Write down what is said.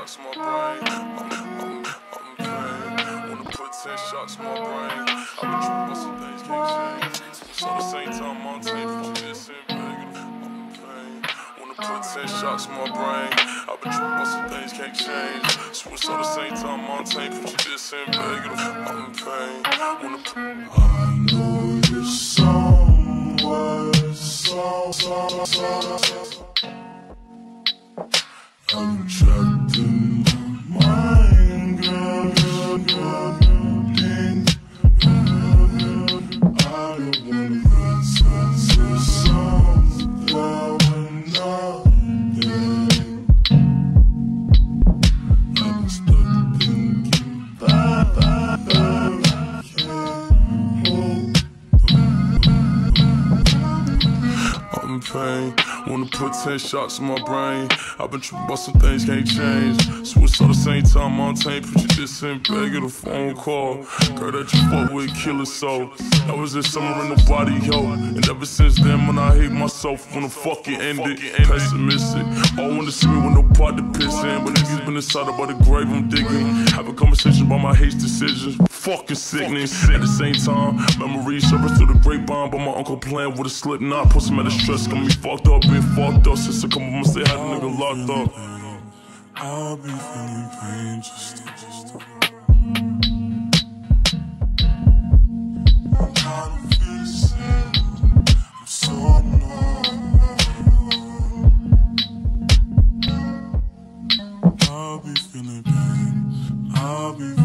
shots to my brain. I'm pain. Wanna put 10 shots to my brain. I've been tripping about some things can't change. So at the same time, I'm taking this and begging. I'm pain. Wanna put 10 shots to my brain. I've been tripping about some things can't change. So at the same time, I'm taking this and begging. I'm pain. I know you're somewhere, I'm trapped in my mind, girl. I don't wanna listen to songs that we're not there. I'm stuck thinking back, I'm in pain. Wanna put 10 shots in my brain. I've been tripping about some things can't change. So it's all the same time I'm tame. Put you this in bag of a phone call. Girl that you fuck with, kill it so. That was this summer in nobody, yo. And ever since then, when I hate myself, wanna fuck it end it. Pessimistic. All wanna see me with no part to piss in. But niggas been inside about the grave I'm digging. Having conversations about my hate decisions. Fucking sickening. At the same time, memories surface through the grapevine. But my uncle playing with a slip knot. Put some out of stress, got me fucked up, been fucked up since a couple months they had a nigga locked up. I'll be feeling pain just I'm tired of feeling sick. I'm so numb. I'll be feeling pain. I'll be